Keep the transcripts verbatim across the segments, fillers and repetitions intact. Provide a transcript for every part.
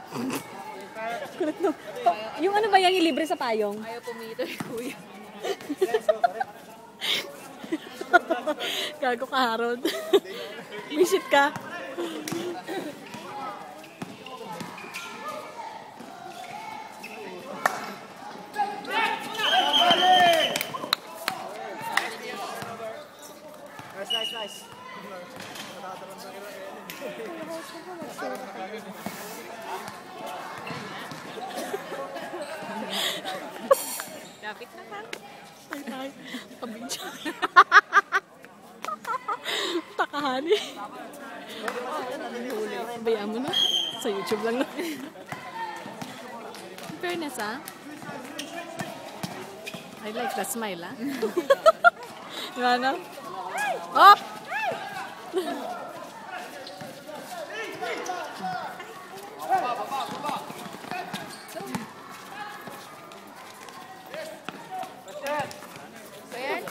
Kulit no. Yung ano ba yan, yung libre sa payong? Ayaw pumito eh, kuya. Gago ka, Harold. Visit ka. Nice, nice, nice. Lapit na ka. Ay, ay. Pabidyo. Takahani. Bayaan mo na. Sa YouTube lang na. Fairness, ah. I like the smile, ah. Diba, no? Hop! Ayan.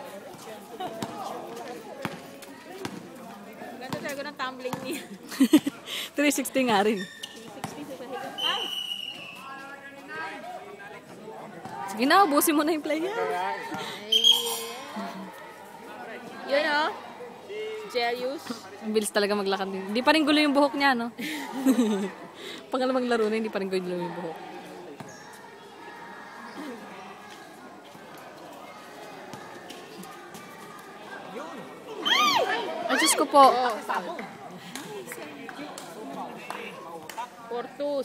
Ganda talaga ng tumbling niya. three sixty nga rin. Ay! Sige na, ubusin mo na yung play niya. Yun o. Jelius. Ang bilis talaga maglakad din. Hindi pa rin gulo yung buhok niya, no? Pangalawang laro na, hindi pa rin gulo yung buhok. Ay, Diyos ko po. Oh. Portus.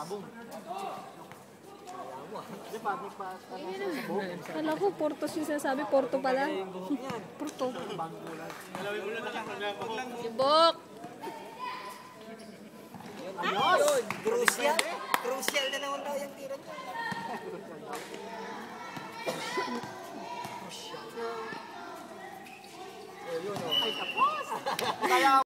Kala ko, Portos yung sinasabi. Porto pala. Porto. Libok. Ayos! Crucial! Crucial na naman daw yung tira niya. Crucial. Ay, tapos!